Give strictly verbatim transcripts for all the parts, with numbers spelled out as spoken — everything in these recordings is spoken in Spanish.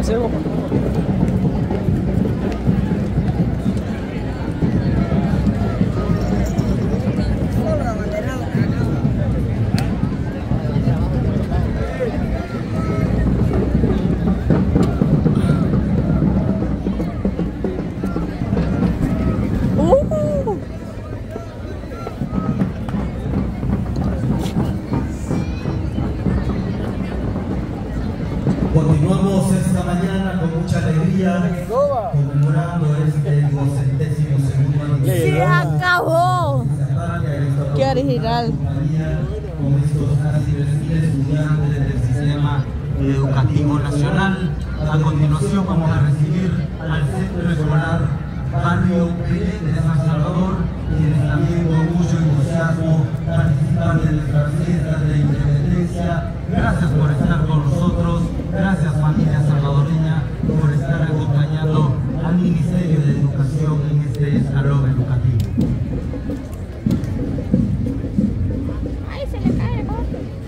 hacer vos. Continuamos esta mañana con mucha alegría, conmemorando este duocentésimo segundo aniversario. ¡Se acabó! ¡Qué original! Con estos casi tres mil estudiantes del Sistema Educativo Nacional. A continuación vamos a recibir al Centro Escolar Barrio Belén de San Salvador, quienes también con mucho entusiasmo participan de nuestras fiestas de independencia. Gracias por estar con nosotros, gracias familia salvadoreña por estar acompañando al Ministerio de Educación en este salón educativo. ¡Ay, se le cae el bote!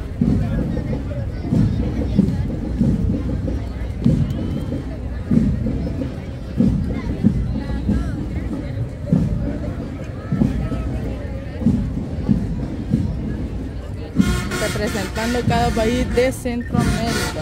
Representando cada país de Centroamérica.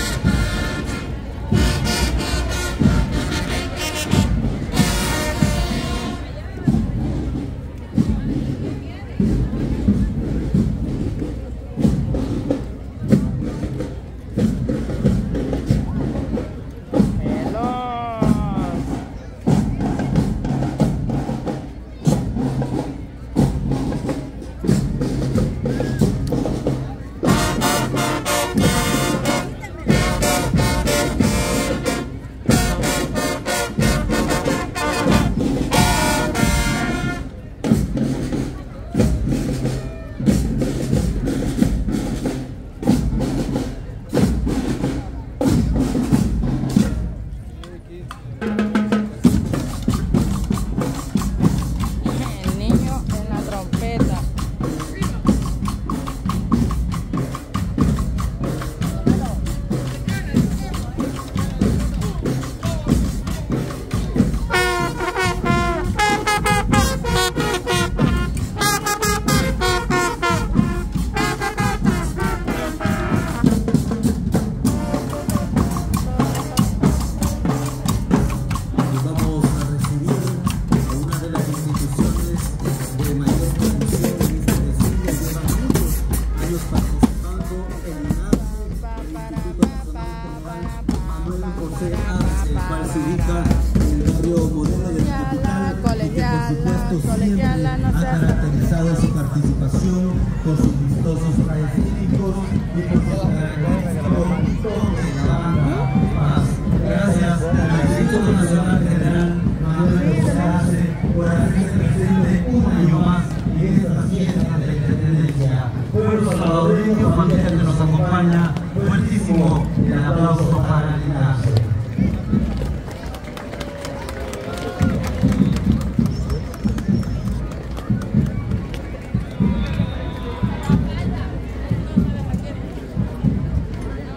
Ha caracterizado su participación por sus vistosos trajes cívicos y por su característico grito de la banda Paz. Gracias al Instituto Nacional General Manuel José por hacerse presente un año más en esta fiesta de la independencia. Pueblo salvadoreño, familia que nos acompaña, fuertísimo el aplauso para el Ignacio.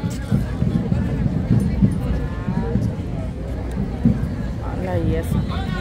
Y eso.